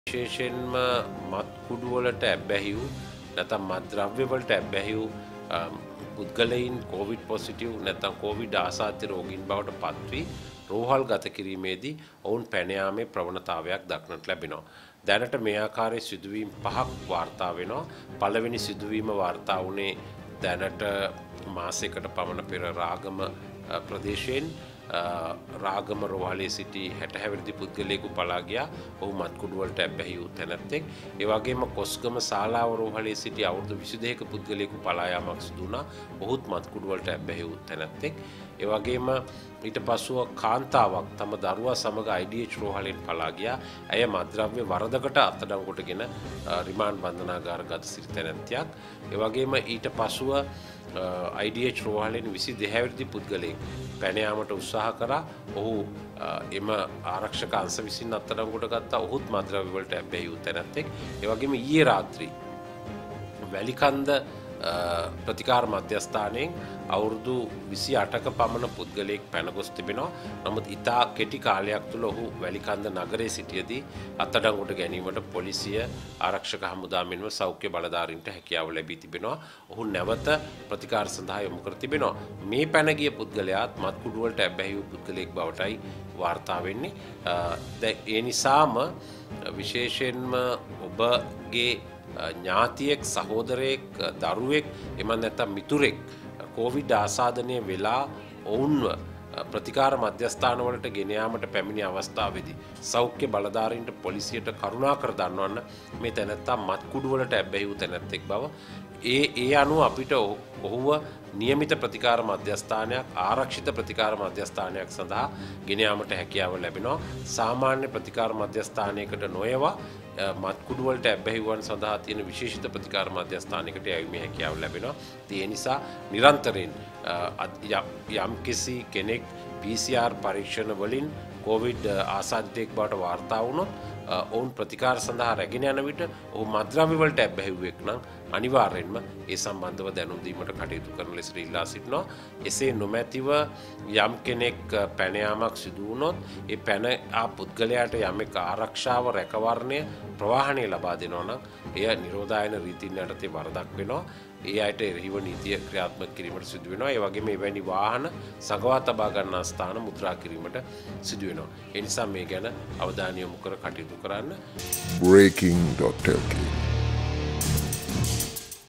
විශේෂයෙන්ම මත් කුඩු වලට ඇබ්බැහි වූ නැත්නම් මත් ද්‍රව්‍ය වලට ඇබ්බැහි වූ පුද්ගලයන් කොවිඩ් පොසිටිව් නැත්නම් කොවිඩ් ආසාදිත රෝගීන් බවට පත් වී රෝහල් ගත කිරීමේදී ඔවුන් පැන යාමේ ප්‍රවණතාවයක් දක්නට ලැබෙනවා. දැනට මේ ආකාරයේ සිදුවීම් 5ක් වාර්තා වෙනවා. පළවෙනි සිදුවීම වාර්තා වුණේ දැනට මාසයකට පමණ පෙර රාගම ප්‍රදේශයෙන් රාගම රෝහලේ සිටි 60 හැවිරිදි පුද්ගලයෙකු පලා ගියා. ඔහු මත්කුඩු වලට ඇබ්බැහි වූ තැනැත්තෙක්. ඒ වගේම කොස්ගම ශාලාව රෝහලේ සිටි අවුරුදු 22ක පුද්ගලයෙකු පලා යාමක් සිදු වුණා. ඔහුත් මත්කුඩු වලට ඇබ්බැහි වූ තැනැත්තෙක්. ඒ වගේම ඊට පසුව කාන්තාවක් තම දරුවා සමග IDH රෝහලෙන් පලා ගියා. ඇය මත්ද්‍රව්‍ය වරදකට අත්අඩංගුවටගෙන රිමාන්ඩ් බන්ධනාගාරගත සිටි තැනැත්තියක්. ඒ වගේම ඊට පසුව IDH රෝහලෙන් 22 හැවිරිදි පුද්ගලයෙක් පැන යාමට උත්සාහ කරා. ඔහු එම ආරක්ෂක අංශ විසින් අත්අඩංගුවට ගත්තා. ඔහුත් මත්ද්‍රව්‍ය වලට ඇබ්බැහි වූ තැනැත්තෙක්. ඒ වගේම ඊයේ රාත්‍රී වැලිකන්ද ප්‍රතිකාර මධ්‍යස්ථානයෙන් අවුරුදු 28ක පමණ පුද්ගලයෙක් පැන ගොස් තිබෙනවා. නමුත් ඉතා කෙටි කාලයක් තුළ ඔහු වැලිකන්ද නගරයේ සිටියදී අත්අඩංගුවට ගැනීමට පොලිසිය ආරක්ෂක හමුදා මෙන්ම සෞඛ්‍ය බලධාරීන්ට හැකියාව ලැබී තිබෙනවා. ඔහු නැවත ප්‍රතිකාර සඳහා යොමු කර තිබෙනවා. මේ පැන ගිය පුද්ගලයාත් මත්කුඩු වලට ඇබ්බැහි වූ පුද්ගලයෙක් බවටයි වාර්තා වෙන්නේ. ඒ නිසාම විශේෂයෙන්ම ඔබගේ ඥාතියෙක් සහෝදරයෙක් දරුවෙක් එමන් නැත්නම් මිතුරෙක් කොවිඩ් ආසාදනය වෙලා ඔවුන්ව ප්‍රතිකාර මධ්‍යස්ථාන වලට ගෙන යාමට පැමිණි අවස්ථාවේදී සෞඛ්‍ය බලධාරීන්ට පොලිසියට කරුණාකර දන්වන්න මේ තැනැත්තා මත්කුඩු වලට ඇබ්බැහි වූ තැනැත්තෙක් බව ඒ අනුව අපිට ඔහුව නියමිත ප්‍රතිකාර මධ්‍යස්ථානයක් ආරක්ෂිත ප්‍රතිකාර මධ්‍යස්ථානයක් සඳහා ගෙන යාමට හැකියාව ලැබෙනවා. සාමාන්‍ය ප්‍රතිකාර මධ්‍යස්ථානයකට නොයවා මත්කුඩු වලට ඇබ්බැහි වූවන් සඳහා තියෙන විශේෂිත ප්‍රතිකාර මධ්‍යස්ථානයකට යැවීමේ හැකියාව ලැබෙනවා. ඒ නිසා නිරන්තරයෙන් යම්කිසි කෙනෙක් PCR පරීක්ෂණ වලින් කොවිඩ් ආසාදිතයෙක් බවට වාර්තා වුණොත් ඔවුන් ප්‍රතිකාර සඳහා රැගෙන යන විට ඔහු මත්ද්‍රව්‍ය වලට ඇබ්බැහි වූ එක් නම් අනිවාර්යෙන්ම ඒ සම්බන්ධව දැනුම් දීමට කටයුතු කරන ලෙස ඉල්ලා සිටිනවා. එසේ නොමැතිව යම් කෙනෙක් පැන යාමක් සිදු වුණොත් ඒ පැන ආ පුද්ගලයාට යමෙක් ආරක්ෂාව රැකවරණය ප්‍රවාහනය ලබා දෙනවා නම් එය නිරෝධායන රීතීන් යටතේ වරදක් වෙනවා. ඒ අයට එරෙහිව නීතිය ක්‍රියාත්මක කිරීමට සිදු වෙනවා. ඒ වගේම එවැනි වාහන සගවා තබා ගන්නා ස්ථාන මුද්‍රා කිරීමට සිදු වෙනවා. ඒ නිසා මේ ගැන අවධානය යොමු කර කටයුතු කරන්න. breaking.lk